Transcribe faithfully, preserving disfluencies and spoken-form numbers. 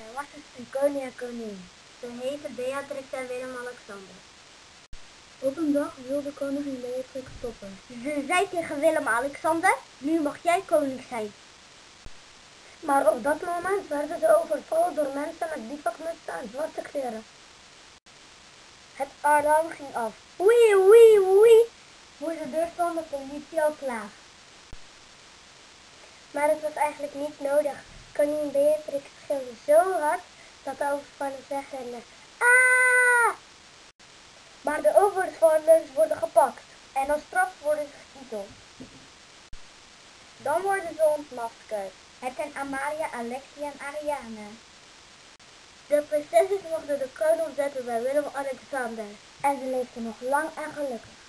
Er was eens een koning en koningin. Ze heten Beatrix en Willem-Alexander. Op een dag wilde koningin Beatrix stoppen. Ze zei tegen Willem-Alexander: nu mag jij koning zijn. Maar op dat moment werden ze overvallen door mensen met bivakmutsen en zwarte kleren. Het alarm ging af. Oei, oei, oei. Voor de deur stond de politie al klaar. Maar het was eigenlijk niet nodig. Koningin Beatrix schreeuwde zo hard dat de overvallers wegrenden. Ah! Maar de overvallers worden gepakt en als straf worden ze gekieteld. Dan worden ze ontmaskerd. Het zijn Amalia, Alexia en Ariane. De prinsesjes mochten de kroon opzetten bij Willem-Alexander en ze leefden nog lang en gelukkig.